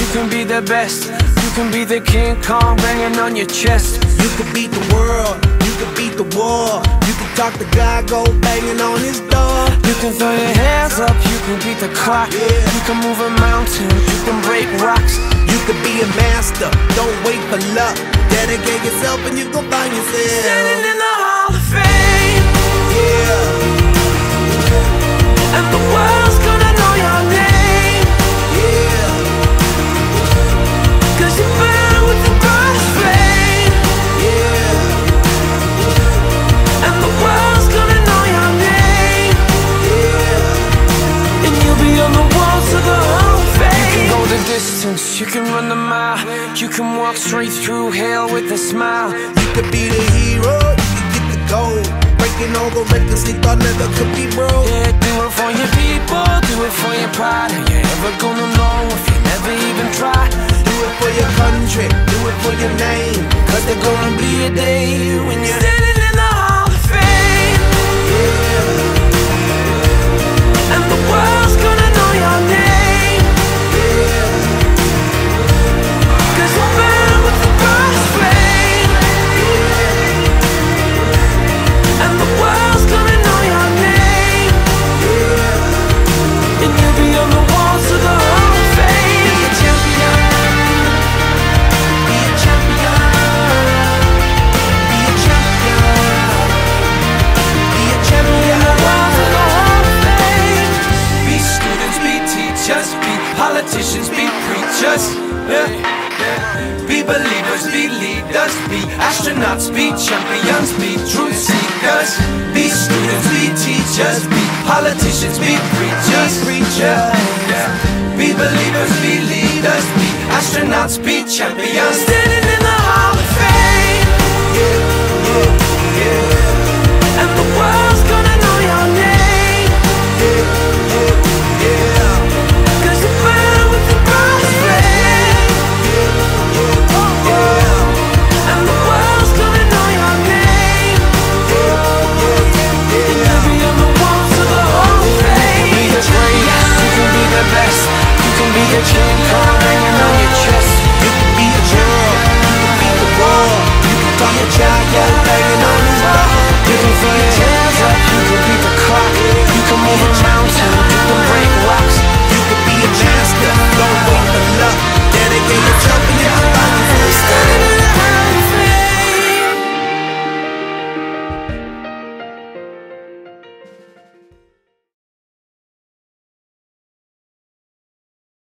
can be the best. You can be the King Kong banging on your chest. You can beat the world, you can beat the war. You can talk to God, go banging on his door. You can throw your hands up, you can beat the clock. You can move a mountain, you can break rocks. You can be a master, don't wait for luck. Dedicate yourself and you gon' find yourself standing in the Hall of Fame. Yeah. And the world's gonna know your name. Yeah. Cause you burn with the brightest flame. Yeah. And the world's gonna know your name. Yeah. And you'll be on the walls of the Hall of Fame. You can go the distance, you can run the mile. You can walk straight through hell with a smile. You could be the hero, you can get the gold. Breaking all the records they thought never could be broke. Yeah, do it for your people, do it for your pride. Are you ever gonna know if you never even try? Do it for your country, do it for your name. Cause there's gonna be a day when you're standing in the Hall of Fame. Yeah. And the world's gonna know your name. Yeah. Cause you burn with the brightest flame. Yeah. And the world's gonna know your name. Yeah. And you'll be on the walls of the Hall of Fame. Be a champion. Be a champion. Be a champion. Be a champion. In the walls of the Hall of Fame. Be students, be teachers, be politicians, be preachers. Be believers, be leaders, be astronauts, be champions, be truth seekers. Be students, be teachers, be politicians, be preachers. Be believers, be leaders, be astronauts, be champions. Standing in the